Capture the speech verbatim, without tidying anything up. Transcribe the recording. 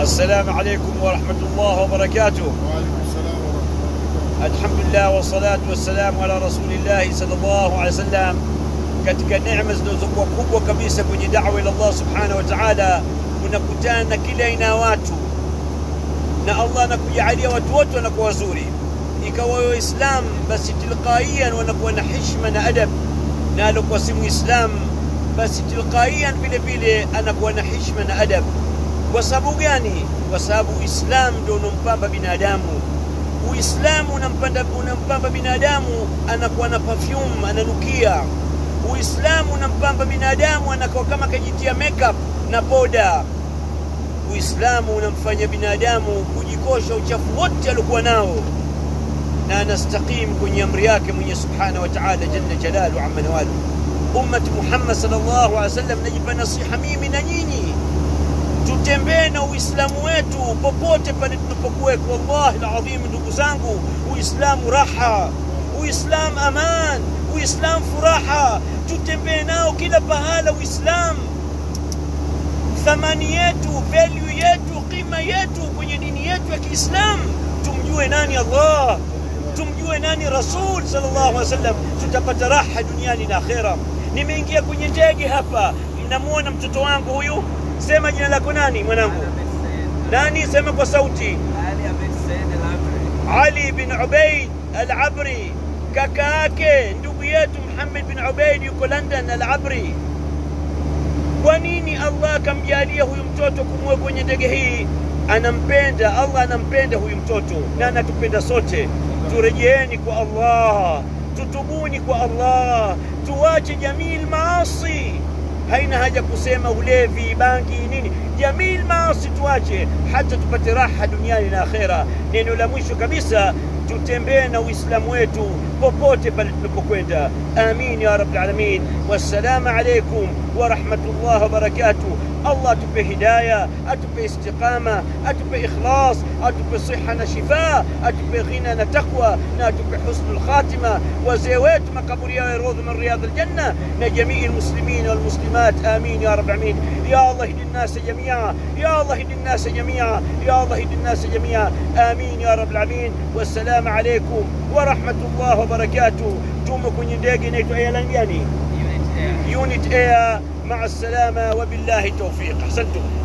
السلام عليكم ورحمة الله وبركاته. وعليكم السلام ورحمة الله. الحمد لله والصلاة والسلام على رسول الله sallallahu alaihi wasallam. Katika neema zilizokuwa kubwa kabisa kwenye da'wa ila Allah subhanahu wa ta'ala, unakutana kila aina ya watu na Allah anakujalia watu wote wanakuwa wazuri. Ikawa Waislamu basi tilqaiyan wanakuwa na heshima na adab, na alikuwa si Muislam basi tilqaiyan vile vile anakuwa na heshima na adab. Kwa sababu gani? Kwa sababu Uislamu ndio unompamba binadamu. Uislamu unampamba unampamba binadamu anakuwa na perfume, ananukia. Uislamu unampamba binadamu anakuwa kama kajitia makeup na poda. Uislamu unamfanya binadamu kujikosha uchafu wote aliokuwa nao na anastaqim kwenye amri yake mwenye subhanahu wa ta'ala jalla jalalu amma nawalu. Ummati Muhammad sallallahu alaihi wasallam, najipa nasiha mimi na nyinyi, tutembee na Uislamu wetu popote pale tunapokuwa. Wallahi alazim, ndugu zangu, Uislamu raha, Uislamu aman, Uislamu furaha. Tutembee nao kila pahala. Uislamu thamani yetu, value yetu, qima yetu kwenye dini yetu ya Kiislamu. Tumjue nani Allah, tumjue nani Rasul sallallahu alaihi wasallam, tutapata raha duniani na akhera. Nimeingia kwenye ndege hapa, mnamuona mtoto wangu huyu. Sema jina lako nani mwanangu? Nani? Sema kwa sauti. Ali bin Ubaid al-Abri. Kaka yake ndugu yetu Muhammad bin Ubaid yuko London al-Abri. Kwa nini Allah akamjalia huyu mtoto kumweka kwenye ndege hii? Anampenda Allah, anampenda huyu mtoto na anatupenda sote. Turejeeni kwa Allah, tutubuni kwa Allah, tuache jamii maasi. Haina haja kusema ulevi, bangi, nini. Jamii maasi tuache, hata tupate raha duniani na akhera. Neno la mwisho kabisa, tutembee na Uislamu wetu popote pale tunapokwenda. Amin ya rabbil alamin. Wassalamu alaykum wa rahmatullahi wa barakatuh. Allah atupe hidayah, atupe istiqama, atupe ikhlas, atupe siha na shifa, atupe ghina na taqwa, na atupe husnul khatima. Wazee wetu makaburi yao yarodhu min riyadil janna, na jamii almuslimin wal muslimat. Amin ya rabbil alamin. Ya Allah hidi الناس جميعا، يا الله هدي الناس جميعا، يا الله هدي الناس جميعا. آمين يا رب العالمين. والسلام عليكم ورحمة الله وبركاته. تومو كوني ndege inaitwa airline gani؟ Unit Air. مع السلامة وبالله التوفيق. أحسنتم.